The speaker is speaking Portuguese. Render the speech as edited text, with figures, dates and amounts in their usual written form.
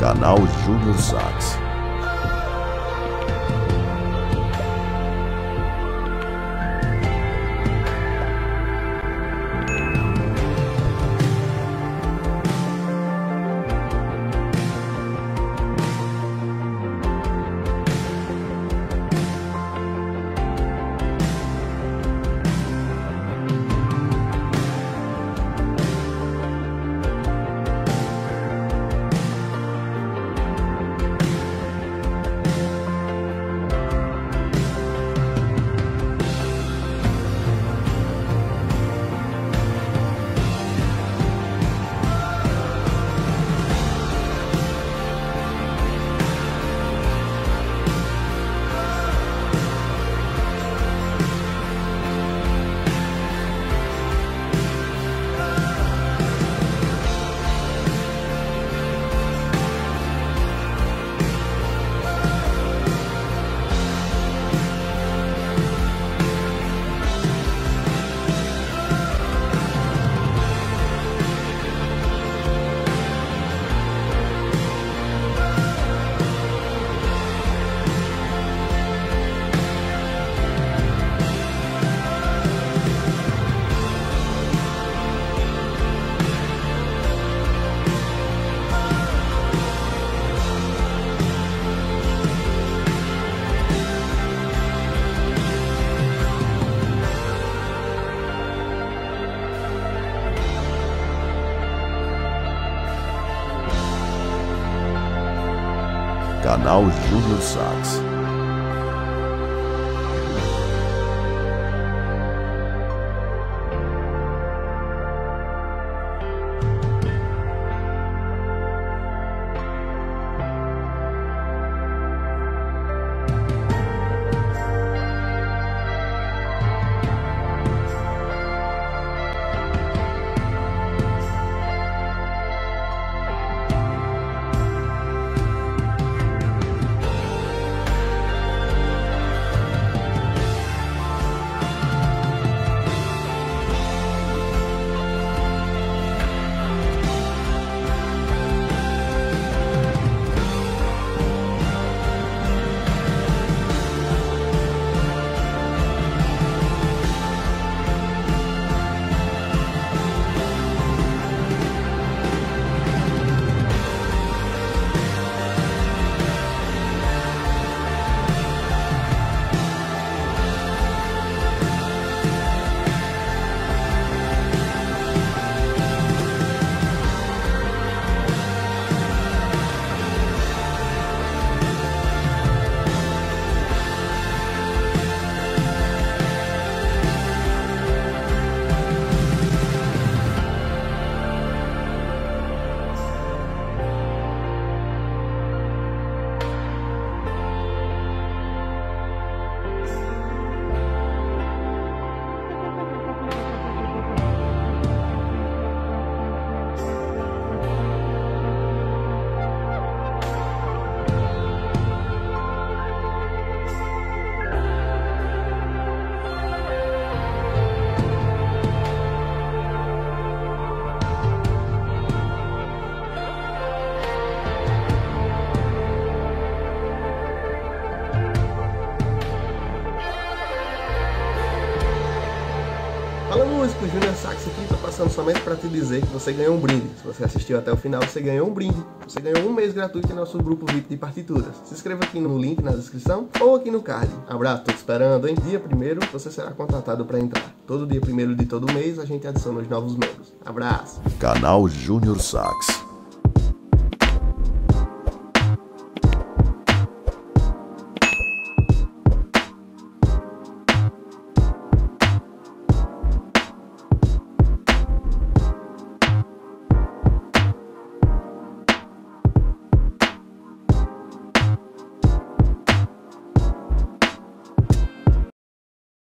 Canal Júnior Sax. Canal Júnior Sax. Fala músico, Júnior Sax aqui, tô passando somente para te dizer que você ganhou um brinde. Se você assistiu até o final, você ganhou um brinde. Você ganhou um mês gratuito em nosso grupo VIP de partituras. Se inscreva aqui no link na descrição ou aqui no card. Abraço, tô te esperando, hein? Dia 1º você será contratado para entrar. Todo dia 1º de todo mês a gente adiciona os novos membros. Abraço! Canal Júnior Sax.